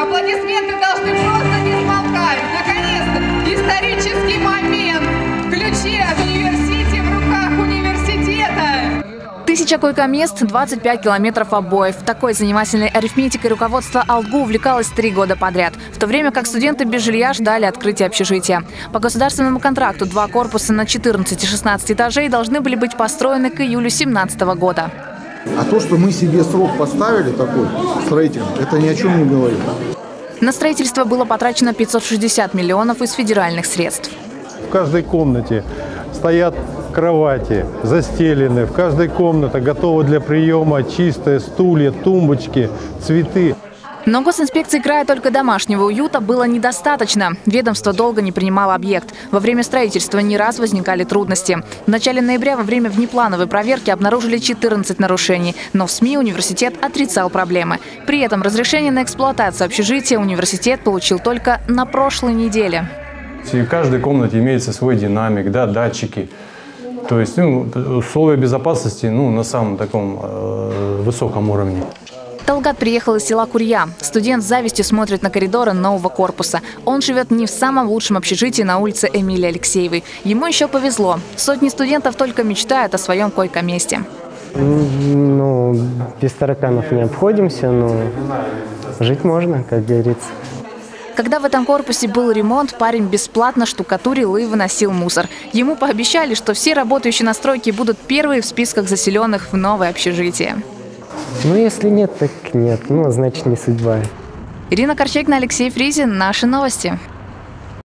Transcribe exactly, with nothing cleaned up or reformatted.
Аплодисменты должны просто не смолкать. Наконец-то исторический момент. Ключи от университета в руках университета. Тысяча койко-мест, двадцать пять километров обоев. Такой занимательной арифметикой руководство АЛГУ увлекалось три года подряд, в то время как студенты без жилья ждали открытия общежития. По государственному контракту два корпуса на четырнадцать и шестнадцать этажей должны были быть построены к июлю две тысячи семнадцатого года. А то, что мы себе срок поставили такой строительный, это ни о чем не говорит. На строительство было потрачено пятьсот шестьдесят миллионов из федеральных средств. В каждой комнате стоят кровати, застелены. В каждой комнате готова для приема чистые стулья, тумбочки, цветы. Но госинспекции края только домашнего уюта было недостаточно. Ведомство долго не принимало объект. Во время строительства не раз возникали трудности. В начале ноября во время внеплановой проверки обнаружили четырнадцать нарушений. Но в СМИ университет отрицал проблемы. При этом разрешение на эксплуатацию общежития университет получил только на прошлой неделе. В каждой комнате имеется свой динамик, да, датчики. То есть ну, условия безопасности ну, на самом таком э, высоком уровне. Талгат приехал из села Курья. Студент с завистью смотрит на коридоры нового корпуса. Он живет не в самом лучшем общежитии на улице Эмилии Алексеевой. Ему еще повезло. Сотни студентов только мечтают о своем койко-месте. Ну, без тараканов не обходимся, но жить можно, как говорится. Когда в этом корпусе был ремонт, парень бесплатно штукатурил и выносил мусор. Ему пообещали, что все работающие на стройке будут первые в списках заселенных в новое общежитие. Ну, если нет, так нет. Ну, значит, не судьба. Ирина Корчегина, Алексей Фризин. Наши новости.